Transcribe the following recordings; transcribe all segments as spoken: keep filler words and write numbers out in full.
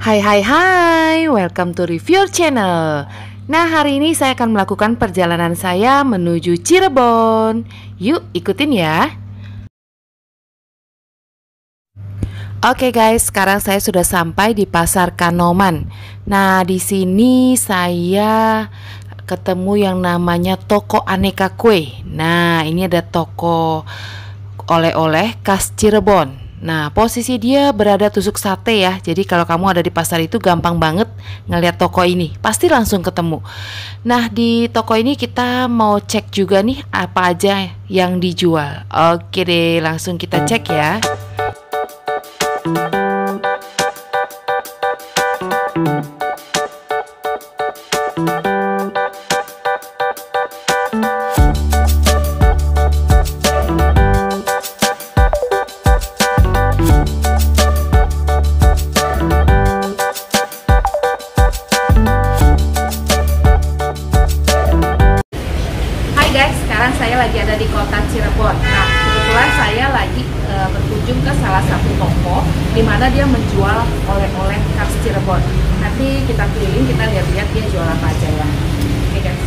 Hai hai hai, welcome to Review Channel. Nah, hari ini saya akan melakukan perjalanan saya menuju Cirebon. Yuk ikutin ya. Oke guys, sekarang saya sudah sampai di Pasar Kanoman. Nah, di sini saya ketemu yang namanya toko aneka kue. Nah, ini ada toko oleh-oleh khas Cirebon. Nah, posisi dia berada tusuk sate ya. Jadi kalau kamu ada di pasar itu gampang banget ngeliat toko ini. Pasti langsung ketemu. Nah, di toko ini kita mau cek juga nih apa aja yang dijual. Oke deh, langsung kita cek ya. Sekarang saya lagi ada di kota Cirebon. Nah, kebetulan saya lagi e, berkunjung ke salah satu toko di mana dia menjual oleh-oleh khas Cirebon. Nanti kita keliling, kita lihat-lihat dia jual apa aja ya. Oke guys.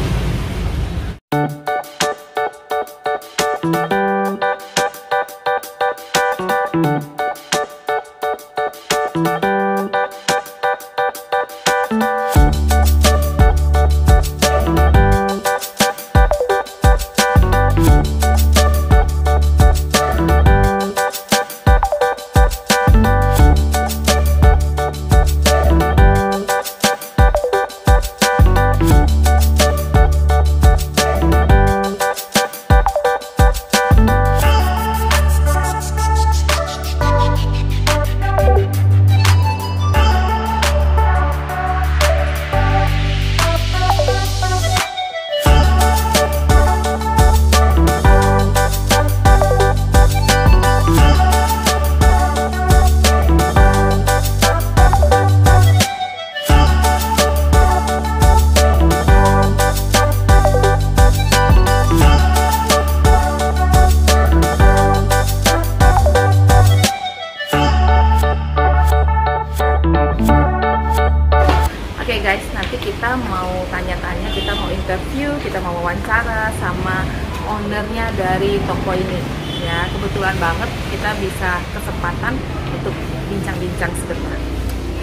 Oke guys, nanti kita mau tanya-tanya, kita mau interview, kita mau wawancara sama ownernya dari toko ini. Ya, kebetulan banget kita bisa kesempatan untuk bincang-bincang sebentar. Oke.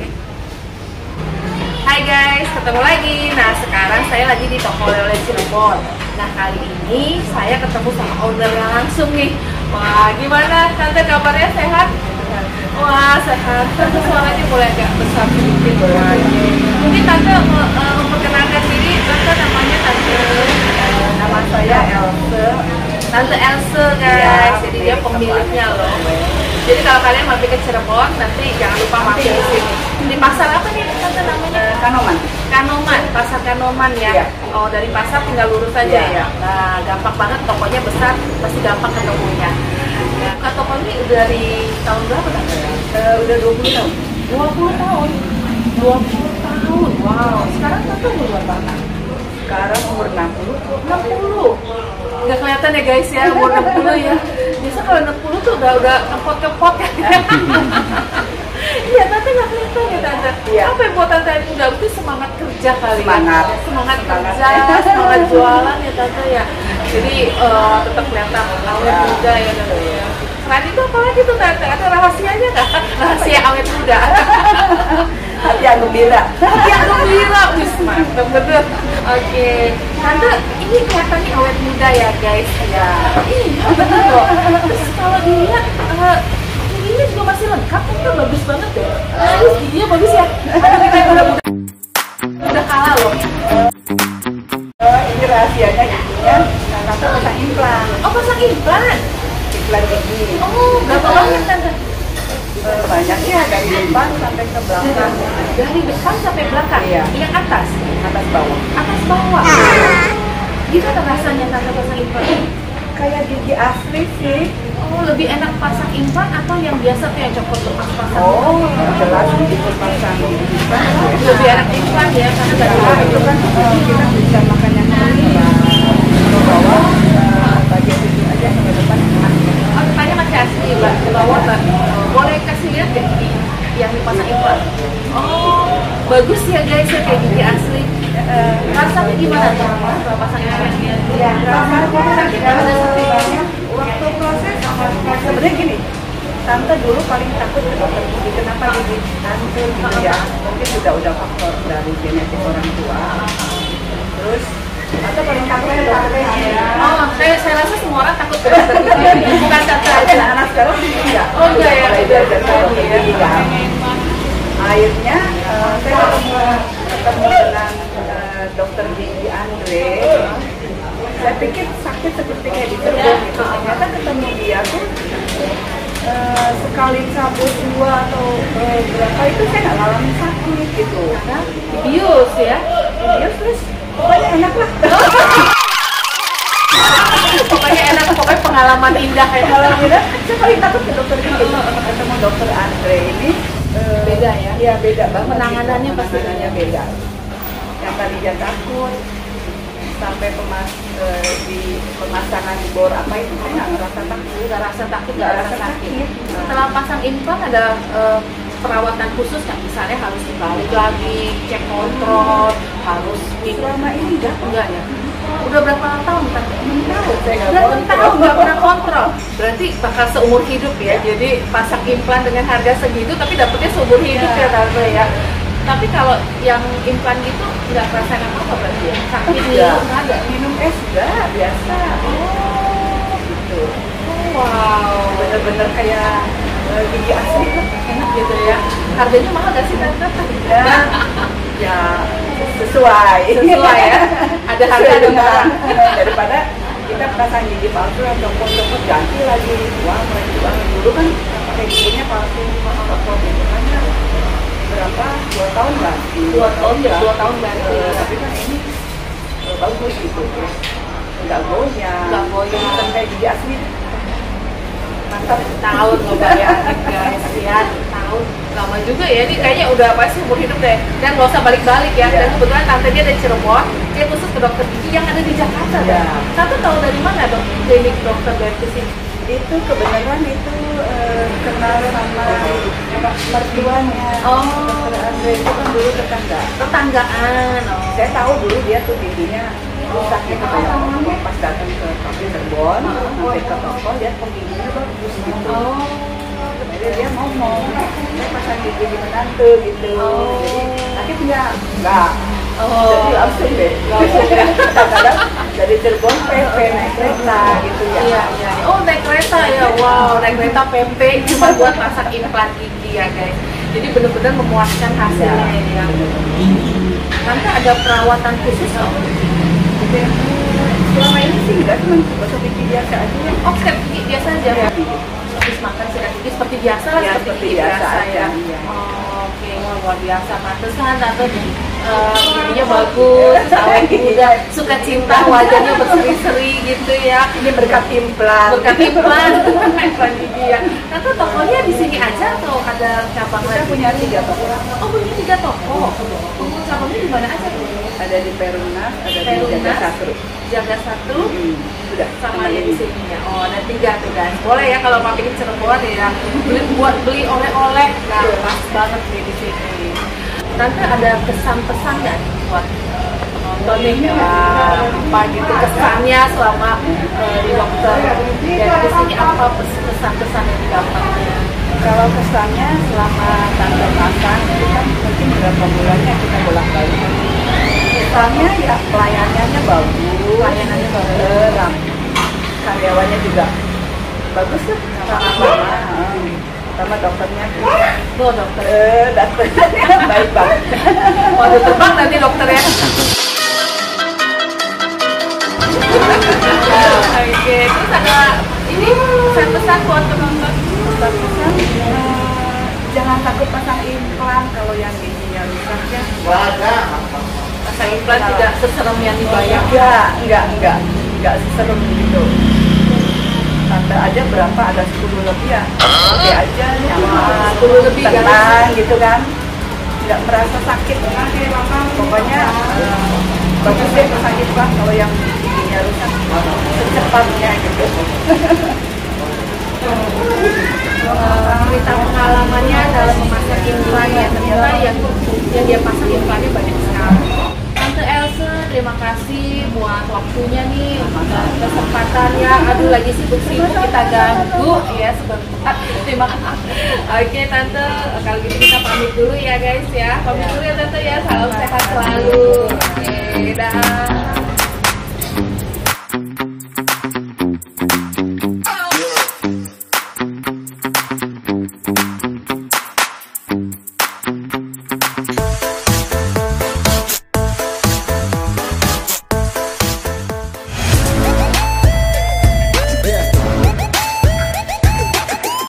Hai guys, ketemu lagi. Nah, sekarang saya lagi di toko oleh-oleh Cirebon. Nah, kali ini saya ketemu sama ownernya langsung nih. Wah, gimana tante, kabarnya sehat? Wah, sehat. Tante suaranya boleh agak besar sedikit lagi. Mungkin tante uh, memperkenalkan diri. Tante namanya tante. Uh, nama saya Else. Tante Else guys. Ya, jadi dia pemiliknya loh. Jadi kalau kalian mampir ke Cirebon, nanti jangan lupa mampir di sini. Di pasar apa nih tante namanya? Uh, Kanoman. Kanoman, pasar Kanoman ya. Ya. Oh, dari pasar tinggal lurus aja ya. Ya. Nah, gampang banget, tokonya besar, pasti gampang ketemunya. Buka toko ini dari tahun berapa tante? Uh, udah dua puluh tahun. dua puluh tahun. dua puluh tahun. Wow. Sekarang tante umur berapa? Sekarang umur enam puluh. enam puluh. Nggak kelihatan ya guys ya, umur enam puluh ya. Biasa kalau enam puluh tuh udah udah kepot-kepot kan. Iya, tante nggak kelihatan ya tante. Ya. Apa yang buat tante muda itu semangat kerja kali semangat. ya? Semangat kerja, semangat jualan ya tante ya. Jadi uh, tetap kelihatan awet ya. Muda ya tante ya. Selain itu apa lagi tuh tante? Ada rahasianya nggak? Rahasia awet muda. Hati yang gembira. Hati yang gembira, wis mantap bener. Oke, tante ini kelihatannya awet muda ya guys. Ya. Iya bener loh. Terus kalau dilihat uh, giginya juga masih lengkap, kan bagus banget deh. Terus giginya bagus ya. Kayak udah muda. Udah kalah loh. Oh, ini rahasianya giginya. Nah, tante pasang implan. Oh, pasang implan. Implan gigi. Oh, berapa banyak tante? Uh, banyak ya, dari depan sampai ke belakang. Dari depan sampai belakang? Iya. Yang atas? Atas bawah. Atas bawah? Gimana rasanya tante pasang implan? Kayak gigi asli sih. Oh, lebih enak pasang implan atau yang biasa tuh yang copot lepas pasang? Oh, jelas itu pasang implan. Lebih enak implan ya, karena nggak Nah, itu kan uh, kita bisa makan yang lain. Ke bawah, uh, bagian itu aja sampai depan. Oh, depannya masih asli, Mbak. Ke bawah, Mbak. Boleh kasih lihat ya yang dipasang implan? Bagus ya guys, ya kayak gigi asli. Rasanya gimana tuh kalau pasang implantnya? Ya, rasanya kita ada setidaknya waktu proses sebenarnya gini. Tante dulu paling takut ke dokter gigi, kenapa gigi hancur gitu ya? Mungkin juga udah faktor dari genetik orang tua. Terus atau paling takut ke dokter gigi. Oh, saya saya rasa semua orang takut ke dokter gigi, bukan tante aja. Anak sekarang gigi enggak. Oh enggak ya, belajar ke dokter gigi kan. Akhirnya uh, saya ketemu ketemu dengan uh, dokter gigi Andre. Saya pikir sakit seperti kayak di Cirebon gitu. Ternyata ketemu dia tuh uh, sekali cabut dua atau uh, berapa itu saya nggak ngalamin sakit gitu. Nah, bius ya. Bius terus pokoknya enak lah. Pokoknya enak, pokoknya pengalaman indah ya. Pengalaman indah. Saya paling takut ke dokter gigi. Ketemu dokter Andre ini. Uh, beda ya? Iya beda banget. Penanganannya gitu. pasti Penanganannya beda. Yang tadinya takut sampai pemas uh, di pemasangan di bor apa itu saya nggak ngerasa takut, Nggak rasa takut, nggak nggak rasa rasa sakit. sakit. Setelah pasang implan ada eh, perawatan khusus nggak? Misalnya harus dibalik lagi, cek kontrol, harus di Selama ini enggak, enggak ya? Udah berapa tahun kan? enam tahun saya nggak Udah enam tahun kontrol. nggak pernah kontrol. Berarti bakal seumur hidup ya. Jadi pasang implan dengan harga segitu tapi dapetnya seumur hidup Ya. ya tante ya. Tapi kalau yang implan gitu nggak rasain apa-apa berarti ya? Sakit Enggak. ngilu nggak ada? Minum es enggak, biasa. Oh, Gitu. wow, Bener-bener kayak uh, gigi asli lah. enak gitu ya. Harganya mahal nggak sih tante? Ya, ya sesuai. Sesuai ya. Ada harga ada murah. Daripada kita pasang gigi palsu yang copot-copot ganti lagi uang lagi uang dulu kan pakai giginya palsu copot itu kan ya berapa dua tahun ganti Dua tahun ya, dua tahun ganti. Eh, tapi kan ini eh, bagus gitu terus nggak goyang Nggak goyang. bukan kayak gigi asli mantap. Tahun loh bayangin guys ya, tahun lama juga ya, ini kayaknya udah pasti umur hidup deh, dan nggak usah balik-balik ya. Iya. Dan kebetulan tante dia dari Cirebon, dia khusus ke dokter gigi yang ada di Jakarta. Iya. Tante tahu dari mana dok klinik dokter Bertus ini? Itu kebenaran itu eh, kenal sama mertuanya Oh. dokter Andre itu kan dulu tetangga. Tetanggaan. Oh. Saya tahu dulu dia tuh giginya rusak gitu kayak orang pas datang ke kafe Cirebon sampai ke toko lihat kok giginya bagus gitu. Oh. Jadi dia ngomong, saya pasang gigi di menantu gitu. Oh. Jadi akhirnya enggak. Oh. Jadi langsung deh. Langsung ya. Kadang-kadang dari Cirebon P P naik kereta gitu ya. Iya, iya. Oh, naik kereta ya. Wow, naik kereta P P cuma buat pasang implan gigi ya, guys. Jadi benar-benar memuaskan hasilnya ya. Tante ada perawatan khusus nggak? Oke. Selama ini sih enggak, cuma gosok gigi biasa aja. Oh, sikat gigi biasa aja. Ya. Habis makan sikat gigi seperti biasa lah, Ya, seperti seperti gigi biasa biasa, aja, ya. iya. Oh, oke, wah, luar biasa. Pantesan tante eh, giginya bagus, awet muda, suka cinta, wajahnya berseri-seri gitu ya. Ini berkat implan. Berkat implan, implan gigi ya. Tante tokonya di sini aja atau ada cabang Kita lagi? punya tiga toko. Oh, punya tiga toko. Oh, cabangnya di mana aja? Ada di Perumnas, ada di Perumnas, Jagasatru. Jaga satu, Hmm, sudah sama yang di sini ya. Oh, ada tiga tuh guys. Boleh ya kalau mau bikin Cirebon ya, beli buat beli oleh-oleh. Nah, pas banget nih di sini. Tante ada kesan-pesan nggak nih buat penonton nih ya, apa gitu kesannya selama eh, di dokter dan di sini apa pesan-pesan yang didapatnya? Kalau kesannya selama tante pasang itu kan mungkin berapa bulannya kita bolak-balik. Kesannya ya pelayanannya bagus, Pelayanannya bagus. Eh, ram- karyawannya juga bagus lah sama mama, sama dokternya. Tuh dokter. Eh, dokternya baik banget. Waduh terbang nanti dokter ya. Oke, terus ada ini pesan-pesan buat penonton. Pesan-pesan, eh, jangan takut pasang implan kalau yang giginya rusak ya. Pasang implan tidak seserem yang dibayangkan. Enggak, enggak, enggak, enggak seserem gitu. Tante aja berapa ada sepuluh lebih ya, oke aja nyaman, sepuluh lebih, tenang gitu kan, nggak merasa sakit. Pokoknya eh, bagus deh pasang implan kalau yang giginya rusak secepatnya gitu. Eh, cerita pengalamannya dalam memasang implan ya ternyata yang yang dia pasang iklannya banyak sekali. Tante Elsa, terima kasih buat waktunya nih dan kesempatannya. Aduh, lagi sibuk-sibuk kita ganggu ya sebentar. Terima kasih. Oke Tante, kalau gitu kita pamit dulu ya guys ya. Pamit dulu ya Tante ya. Salam sehat selalu. Oke, dah.